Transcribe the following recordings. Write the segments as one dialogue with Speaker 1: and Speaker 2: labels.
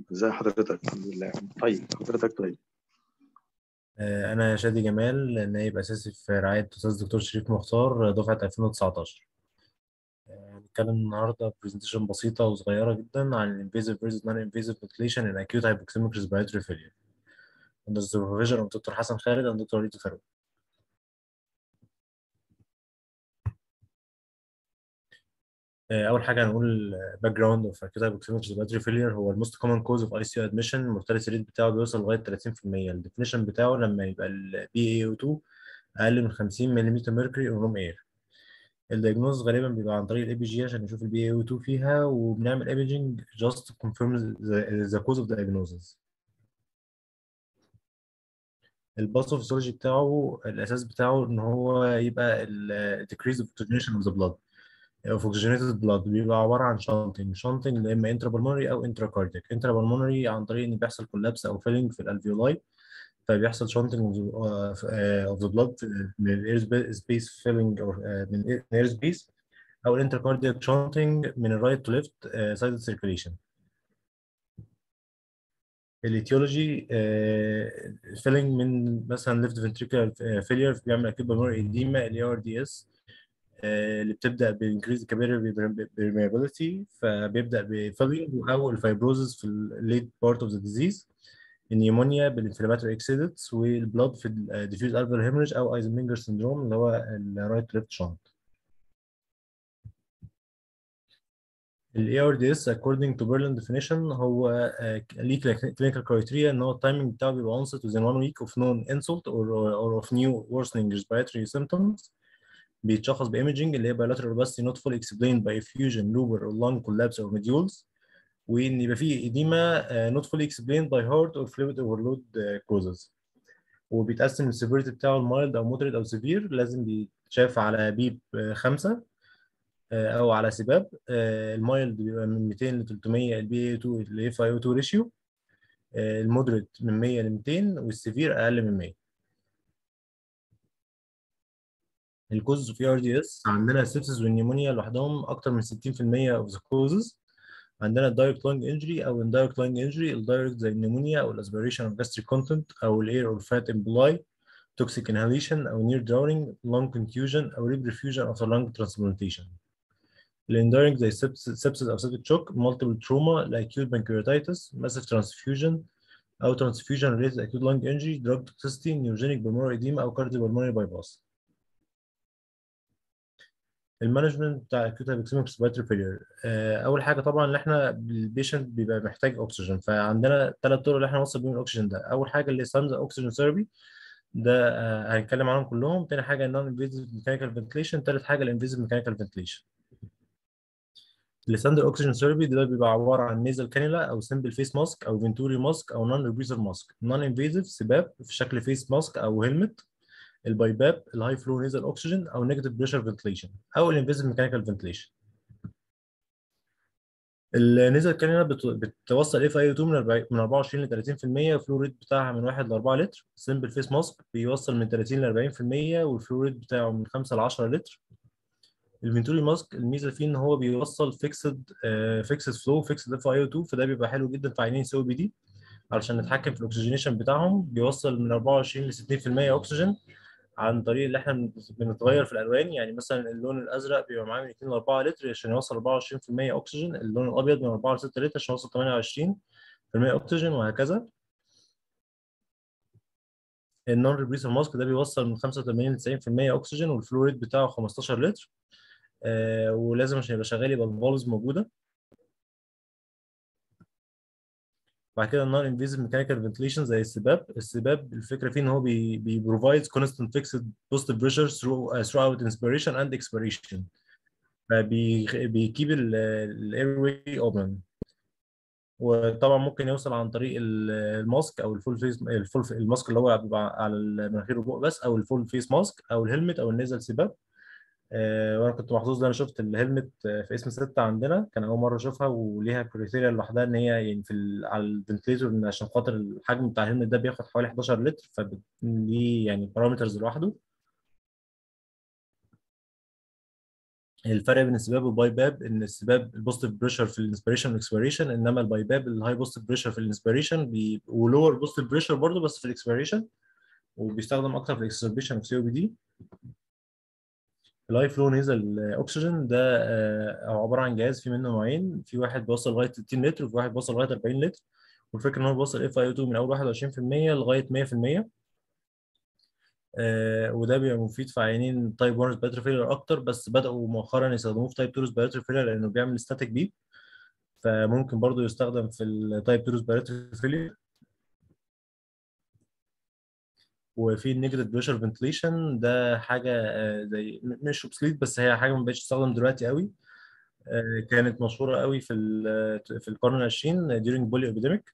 Speaker 1: ازي حضرتك؟ الحمد لله. طيب حضرتك طيب.
Speaker 2: أنا شادي جمال، نائب أساسي في رعاية أستاذ دكتور شريف مختار دفعة 2019. هنتكلم النهاردة برزنتيشن بسيطة وصغيرة جدا عن Invasive versus Non-Invasive Ventilation in Acute Hypoxemic Respiratory Failure under the supervision of دكتور حسن خالد and دكتور ريتو فاروق. أول حاجة هنقول باك جراوند اوف Acute Hypoxemic Respiratory Failure. هو الموست كومن كوز اوف ICU admission، المورتاليتي ريت بتاعه بيوصل لغاية 30%. الديفينيشن بتاعه لما يبقى ال PaO2 أقل من 50 ملم mercury on room air. الدياجنوز غالبا بيبقى عن طريق الاي بي جي عشان نشوف البي اي او 2 فيها، وبنعمل ايميجنج جاست كونفيرم ذا كوز اوف دايجنوزز. الباثوفيسيولوجي بتاعه الاساس بتاعه ان هو يبقى الديكريز اوف اوكسجينيشن اوف ذا بلاد اوف اوكسجينيتد بلاد. بيبقى عباره عن شانتنج يا اما انترا بالمونري او انترا كاردياك. انترا بالمونري عن طريق ان بيحصل كولابس او فيلنج في الالفيولاي، فبيحصل شانتنج اوف ذا بلاد من الاير سبيس فيلنج، او من الاير سبيس، او الانتركاردياك شانتنج من الرايت تو ليفت سايد سيركيليشن. الايتيولوجي فيلنج من مثلا ليفت فنتريكولار فيلير بيعمل اكيد بالمونري ايديما الاي ار دي اس، اللي بتبدا بانكريز كابيلاري بيرميابيليتي، فبيبدا بفيلنج او الفايبروزز في الليد بارت اوف ذا ديزيز. النيمونيا بالانفلاماتوري اكسيدتس، والبلاد في الديفيوز الفير هيمرج او ايزنمنجر سندروم اللي هو الرايت ليفت شانت. ال ARDS according to Berlin definition هو ليه clinical criteria ان هو التايمنج بتاعه بيبقى onset within 1 week of known insult or of new worsening respiratory symptoms. بيتشخص بإيمجنج اللي هي bilateral robustity not fully explained by effusion, lobar or lung collapse or medules، وإن يبقى فيه إديمة not fully explained by heart or fluid overload causes. وبيتقسم السيفيريتي بتاعه المايلد أو moderate أو severe، لازم بيتشاف على بيب 5 او على سباب. المايلد بيبقى من 200 ل 300 البي اي 2 الاف اي او 2 ريشيو. المودريت من 100 ل 200، والسيفير اقل من 100. الكوز في ار دي اس عندنا السيبسيس والنيمونيا لوحدهم اكتر من 60% اوف ذا كوزز. عندنا الدايركت لانج انجري او اندايركت لانج انجري. الدايركت زي النيمونيا او الاسبيريشن اوف جاستريك كونتنت او الاير اور فات امبولاي، توكسيك انهاليشن او نير دراونينج، لانج كونتيوجن او ريبرفيوجن اوف لانج ترانسبلانتيشن. الاندايركت زي sepsis او septic shock، multiple trauma like acute pancreatitis، massive transfusion او transfusion related acute lung injury، drug toxicity، neurogenic pulmonary edema او cardiopulmonary bypass. المانجمنت بتاع acute hypoxemic respiratory failure، اول حاجه طبعا ان احنا البيشنت بيبقى محتاج اكسجين، فعندنا 3 طرق اللي احنا نوصل بيهم الاكسجين ده. اول حاجه اللي ستاندرد اوكسجين ثيرابي، ده هنتكلم عنهم كلهم. تاني حاجه النون انفيزيف ميكانيكال فنتليشن. تالت حاجه الانفيزيف ميكانيكال فنتليشن. الستاندرد اوكسجين ثيرابي ده بيبقى عباره عن نيزل كانيولا او سمبل فيس ماسك او فينتوري ماسك او نون ريبريسر ماسك. نون انفيزيف سباب في شكل فيس ماسك او هيلمت. البايباب الهاي فلو نيزل اوكسجين او نيجاتيف بريشر فنتليشن او الانفيزيف ميكانيكال فنتليشن. النيزل كانيولا بتوصل اف اي 2 من 24 ل 30%، والفلو ريت بتاعها من 1 ل 4 لتر. سمبل فيس ماسك بيوصل من 30 ل 40%، والفلو ريت بتاعه من 5 ل 10 لتر. الفينتوري ماسك الميزه فيه ان هو بيوصل فيكسد فلو فيكسد اف اي او 2، فده بيبقى حلو جدا في عينين سي بي دي علشان نتحكم في الاكسجينيشن بتاعهم. بيوصل من 24 ل 60% اكسجين عن طريق اللي احنا بنتغير في الالوان. يعني مثلا اللون الازرق بيبقى معاه من 2 ل 4 لتر عشان يوصل 24% اكسجين، اللون الابيض من 4 ل 6 لتر عشان يوصل 28% اكسجين، وهكذا. النون ريبريسر ماسك ده بيوصل من 85 ل 90% اكسجين، والفلو ريت بتاعه 15 لتر. ولازم عشان يبقى شغال يبقى الفالفز موجوده. بعد كده النون انفيزيف ميكانيكال فنتليشن زي السباب. السباب الفكره فيه ان هو بيبروفايدز كونستنت فيكسد بوزيتيف بريشر ثرو اوت انسبيريشن اند اكسبيريشن، فبيكيب الاير واي اوبن. وطبعا ممكن يوصل عن طريق الماسك او الفول فيس، الماسك اللي هو بيبقى على المناخير والبق بس، او الفول فيس ماسك، او الهلمت، او النيزل سباب. وانا كنت محظوظ ان انا شفت الهلمت في اسم 6 عندنا، كان اول مره اشوفها، وليها كريتيريا لوحدها ان هي يعني على الفنتليتور، إن عشان خاطر الحجم بتاع الهلمت ده بياخد حوالي 11 لتر، فليه يعني بارامترز لوحده. الفرق بين السباب والباي باب ان السباب البوزيتيف بريشر في الانسبيريشن والاكسبيريشن، انما الباي باب الهاي بوزيتيف بريشر في الانسبيريشن ولور بوزيتيف بريشر برضه بس في الاكسبيريشن، وبيستخدم اكتر في الاكسربيشن في سي او بي دي. الهاي فلو نيزل اكسجين ده عباره عن جهاز في منه نوعين، في واحد بيوصل لغايه 60 لتر وفي واحد بيوصل لغايه 40 لتر، والفكره ان هو بيوصل اف اي او 2 من اول 21% لغايه 100%. وده بيبقى مفيد في عيانين تايب 1 ريسبيراتوري فيلر اكتر، بس بداوا مؤخرا يستخدموه في تايب 2 ريسبيراتوري فيلر لانه بيعمل ستاتيك بيب، فممكن برضو يستخدم في التايب 2 ريسبيراتوري فيلر. وفي النيجاتيف بريشر فنتليشن ده حاجه زي مش اوبسليت، بس هي حاجه ما بقتش تستخدم دلوقتي قوي، كانت مشهوره قوي في القرن العشرين during polio epidemic.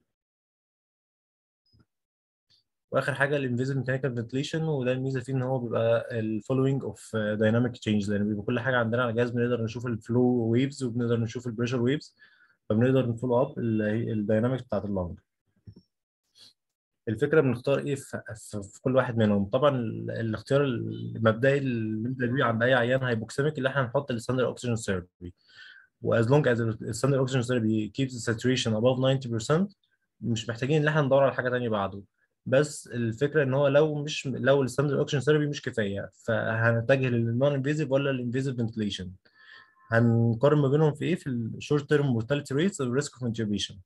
Speaker 2: واخر حاجه الانفيزيف ميكانيكال فنتليشن، وده الميزه فيه ان هو بيبقى الفولوينج اوف دايناميك تشينج، لان بيبقى كل حاجه عندنا على الجهاز بنقدر نشوف الفلو ويفز وبنقدر نشوف البريشر ويفز، فبنقدر نفولو اب الدايناميك بتاعت اللنج. الفكره بنختار ايه في كل واحد منهم. طبعا الاختيار المبدئي اللي بنبدا بيه عند اي عيان هايبوكسيميك اللي احنا هنحط الستاندرد اوكسجين ثيرابي، واز لونج از الستاندرد اوكسجين ثيرابي keeps the saturation above 90% مش محتاجين ان احنا ندور على حاجه ثانيه بعده. بس الفكره ان هو لو الستاندرد اوكسجين ثيرابي مش كفايه، فهنتجه للنون انفيزيف ولا الانفيزيف فنتليشن. هنقارن ما بينهم في ايه؟ في الشورت تيرم مورتاليتي ريتس والريسك اوف انتوبيشن.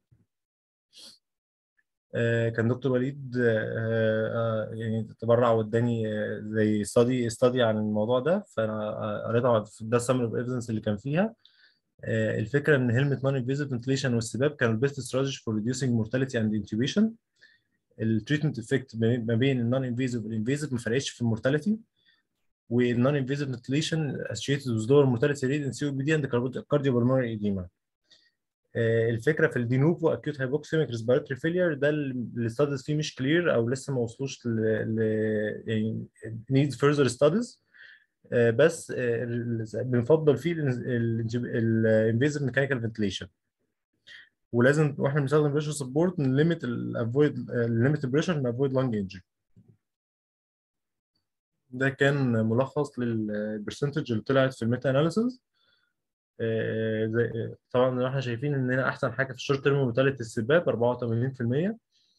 Speaker 2: كان دكتور وليد يعني تبرع واداني زي استادي عن الموضوع ده، فانا قريتها ده السمري اوف ايفيدنس اللي كان فيها. الفكره ان هيلمت نون انفيزيف فنتليشن والسباب كانوا البيست استراتيجي فور ريديوسينج مورتاليتي اند انتوبيشن. التريتمنت افكت ما بين النون انفيزيف والانفيزيف ما فرقتش في المورتاليتي، والنون انفيزيف فنتليشن associated with lower mortality rate in COPD and cardiopulmonary edema. الفكره في الدينوفو اكيوت هايبوكسيميك ريسبيراتوري فيلير ده الاستاديز فيه مش كلير او لسه ما وصلوش يعني needs further studies. بس بنفضل فيه الانفيزيف ميكانيكال فنتليشن، ولازم واحنا بنستخدم بريشر سبورت نليمت الافويد الليمت بريشر نافويد لانج انجري. ده كان ملخص للبرسنتج اللي طلعت في الميتا اناليسيز. طبعا احنا شايفين ان هنا احسن حاجه في الشورت تيرم مورتاليتي السباب 84%.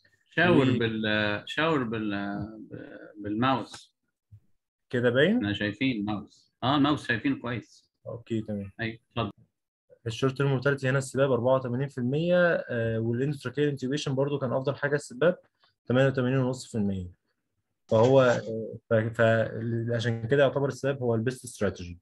Speaker 3: شاور بالماوس.
Speaker 2: وكده باين.
Speaker 3: احنا شايفين ماوس، الماوس شايفينه كويس.
Speaker 2: اوكي تمام.
Speaker 3: ايوه اتفضل.
Speaker 2: الشورت تيرم مورتاليتي هنا السباب 84%، والاندوتراكيال انتيوبيشن برضو كان افضل حاجه السباب 88.5%. فهو فعشان كده يعتبر السباب هو البيست استراتيجي.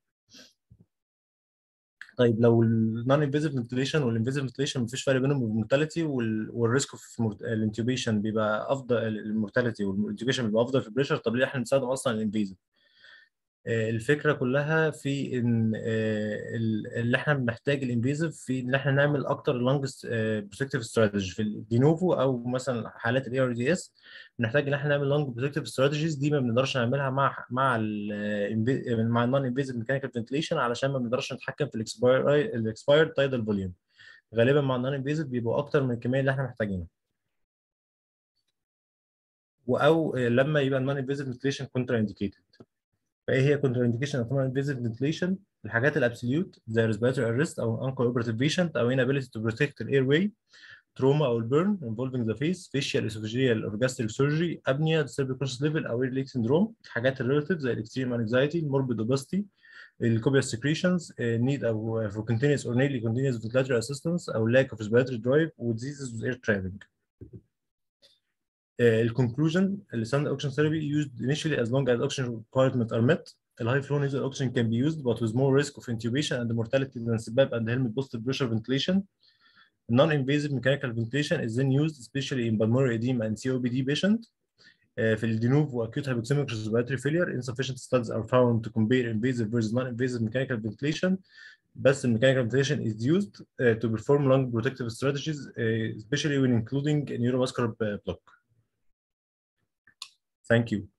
Speaker 2: طيب لو النون انفيزيف فنتليشن والانفيزيف فنتليشن مفيش فرق بينهم، المورتاليتي والريسك اوف الانتوبيشن بيبقى افضل، المورتاليتي والانتوبيشن بيبقى افضل في البريشر. طب ليه احنا بنستخدم اصلا الانفيزيف؟ الفكره كلها في ان اللي احنا بنحتاج الانفيزيف في ان احنا نعمل اكتر لونجست بروتكتيف استراتيجي في الدينوفو او مثلا حالات الاي ار دي اس. بنحتاج ان احنا نعمل لونج بروتكتيف استراتيجيز دي ما بنقدرش نعملها مع النون انفيزيف ميكانيكال فنتليشن، علشان ما بنقدرش نتحكم في الاكسبايرد تايدال فوليوم. غالبا مع النون انفيزيف بيبقوا اكتر من الكميه اللي احنا محتاجينها، او لما يبقى النون انفيزيف فنتليشن كونترا انديكيتد. فايه هي كونترا انديكيشن اوف نون انفيزيف فنتليشن؟ الحاجات الابسوليوت زي ريسبيراتوري ارست او انكوبرتيف بيشنت او inability to protect الاير واي، تروما او البيرن involving the face، facial esophageal or gastric surgery، apnea، cerebral conscious level او ear leak syndrome. الحاجات الريلاتيف زي الاكستريم anxiety، morbid obesity، الكوبيا secretions، need او for continuous or nearly continuous ventilatory assistance او lack of respiratory drive، و diseases with air trapping. الكونكلوجن الستاندرد اوكسجين ثيرابي used initially as long as oxygen requirements are met. الهاي فلو nasal oxygen can be used but with more risk of intubation and mortality than CPAP and helmet positive pressure ventilation. Non-invasive mechanical ventilation is then used especially in pulmonary edema and COPD patient. في الدينوفو acute hypoxemic respiratory failure insufficient studies are found to compare invasive versus non-invasive mechanical ventilation. بس mechanical ventilation is used to perform lung protective strategies especially when including neurovascular block. Thank you.